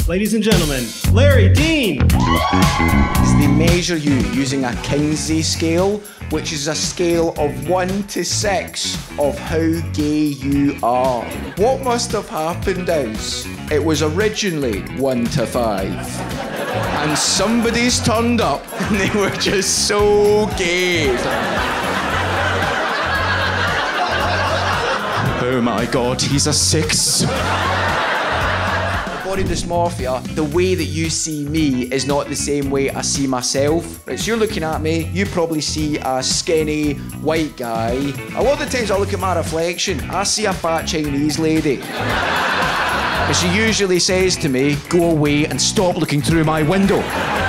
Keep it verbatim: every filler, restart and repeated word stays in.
Ladies and gentlemen, Larry Dean. They measure you using a Kinsey scale, which is a scale of one to six of how gay you are. What must have happened is, it was originally one to five. And somebody's turned up and they were just so gay. Oh my God, he's a six. Body dysmorphia, the way that you see me is not the same way I see myself. Right, so you're looking at me, you probably see a skinny, white guy. A lot of the times I look at my reflection, I see a fat Chinese lady. And she usually says to me, go away and stop looking through my window.